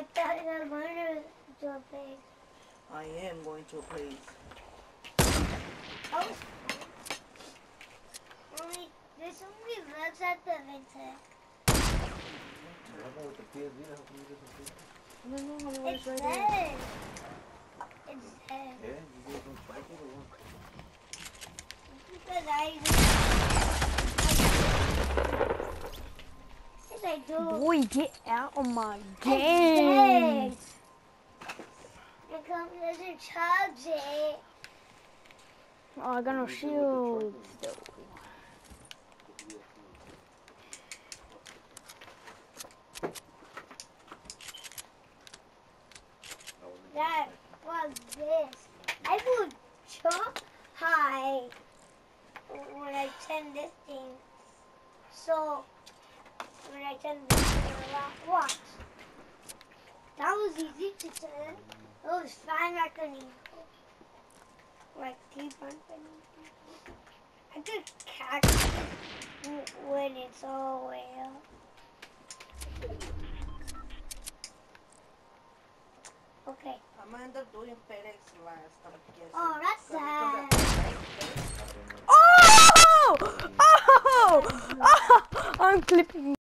I thought you were going to a place. I am going to a place. Oh. There's only rugs at the vintage. No, It's right dead. there. It's dead. Yeah, you get some spiky or what? Because yes, I do. Boy, get out of my It's game. dead. It comes as a charge it. Oh, I got no shields. That was this. I would jump high when I turn this thing. So when I turn this thing around, watch. That was easy to turn. It was fine like an eagle. Like deep on I could catch it when it's all the way up. Okay. I'm gonna end up doing FedEx last, I'm guessing. Oh, that's sad. Oh! Oh! Oh! I'm clipping.